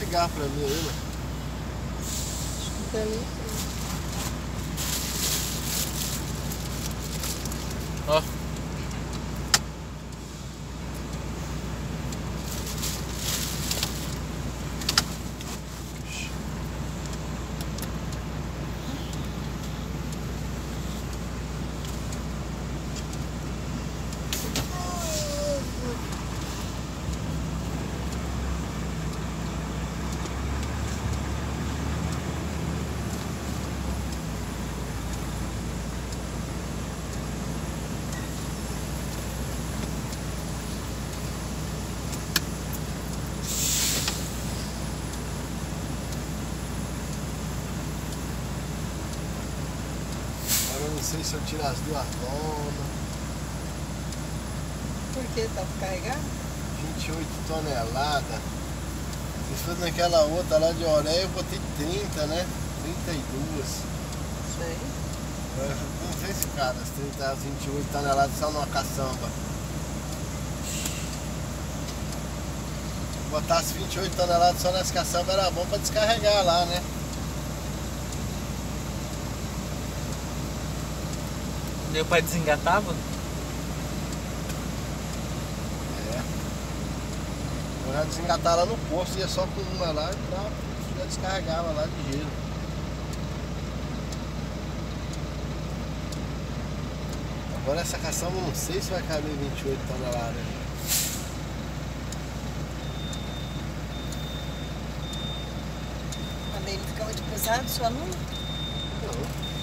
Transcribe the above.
ligar pra mim aí, mano. Acho que tá ali. Ó. Eu não sei se eu tiro as duas lonas. Por que? Tá carregado? 28 toneladas. Se for naquela outra lá de Oré, eu botei 30, né? 32. Isso aí. Eu não sei se cara, as 30, as 28 toneladas só numa caçamba. Se botasse 28 toneladas só nas caçambas era bom pra descarregar lá, né? Deu pra desengatar, mano? É. Eu já desengatar lá no posto, ia só com uma lá e já descarregava lá de gelo. Agora essa caçamba eu não sei se vai caber 28 toneladas. A dele fica muito pesado, sua não? Não.